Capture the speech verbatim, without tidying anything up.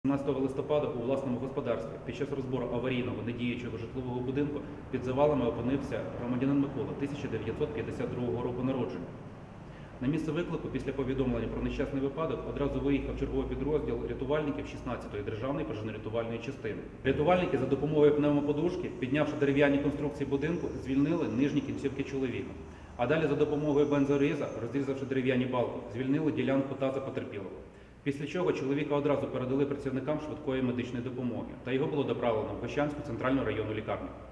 сімнадцятого листопада у власному господарстві під час розбору аварійного недіючого житлового будинку під завалами опинився громадянин Микола тисяча дев'ятсот п'ятдесят другого року народження. На місце виклику після повідомлення про нещасний випадок одразу виїхав черговий підрозділ рятувальників шістнадцятої державної пожежно-рятувальної частини. Рятувальники за допомогою пневмоподушки, піднявши дерев'яні конструкції будинку, звільнили нижні кінцівки чоловіка. А далі за допомогою бензоріза, розрізавши дерев'яні балки, звільнили ділянку таза потерпілого. Після чого чоловіка одразу передали працівникам швидкої медичної допомоги, та його було доправлено в Гощанську центральну районну лікарню.